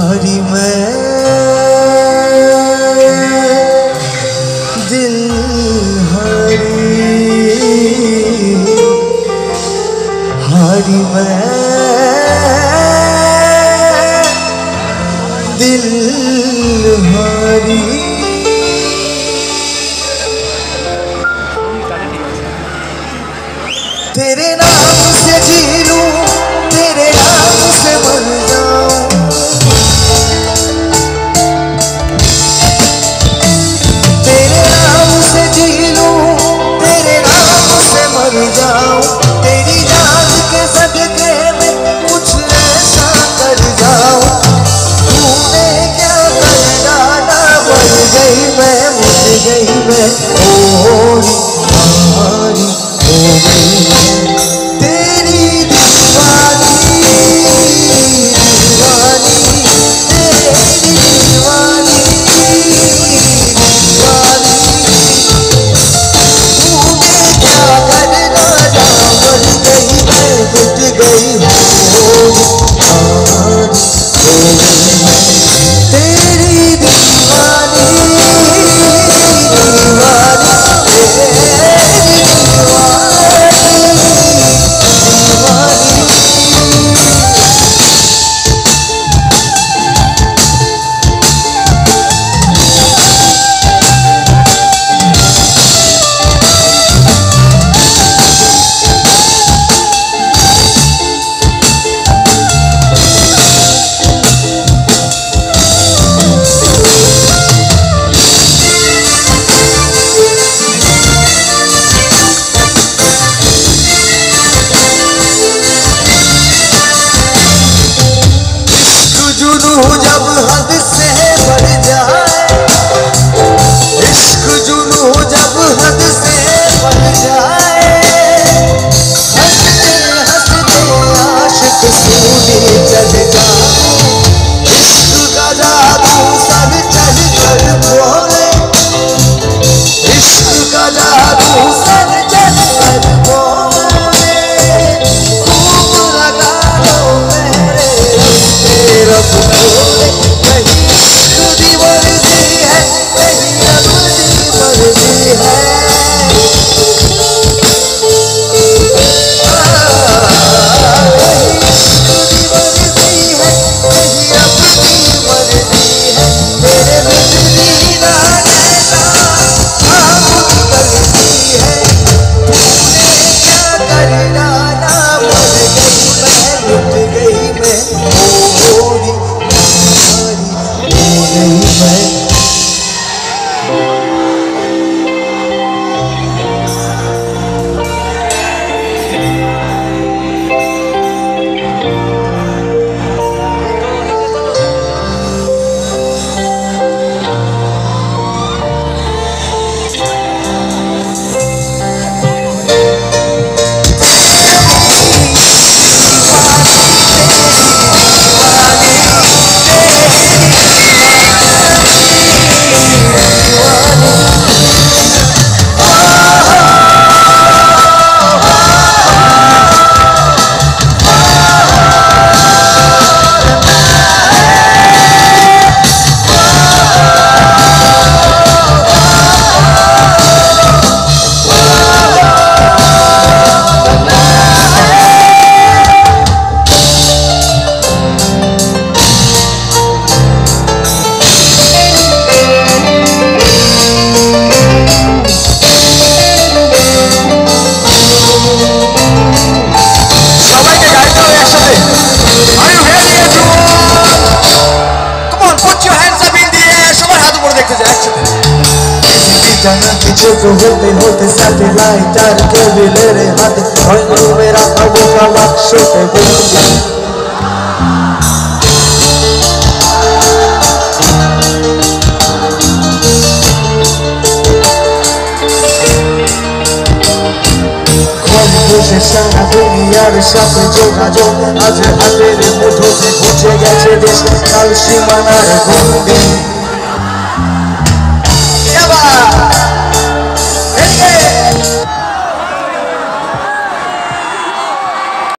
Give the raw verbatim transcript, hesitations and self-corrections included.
हारी मैं दिल हारी, हारी मैं दिल हारी। तेरे नाम से जी लूं, तेरे नाम से मर जाऊं, तेरे नाम से जी लूं, तेरे नाम से मर जाऊं, तेरी जान के सदके में कुछ ऐसा कर जाऊं। तूने क्या कर डाला, मर गई मैं, मर गई मैं, ओ हारी हो गई मैं, तेरी दीवानी दीवानी, तेरी दीवानी दीवानी। तूने क्या कर डाला, मर गई मैं, मिट गई हो हारी हो गई मैं, तेरी दीवानी दीवानी, तेरी जब हद से बढ़ जाए, इश्क जुनू जब हद से बढ़ जाए, हंसते हंसते आशिक सूली चढ़ जाए, इश्क का जादू सर चढ़ कर बोले, इश्क का जादू सर चढ़ कर बोले, खूब लगा लो मेरे रस्ते रब बोले, कहीं इश्क दी मर्जी है, कहीं रब दी मर्जी है, कहीं इश्क दी मर्जी है, कहीं रब दी मर्जी है, तेरे बिजली ना नैना आँख निकलती है। तूने क्या कर डाला, मर गई मैं, लुट गई मैं, होरी हारी हो गई मैं। होते होते सैटेलाइट के भी मेरे हाथ भंगू मेरा अब का लक्ष्य पे बोल मुझे सारा दुनियार साথে যোগাযোগ আজ হাতের মুঠোতে ঘুচে গেছে দেশ কাল সীমানার গন্ডি।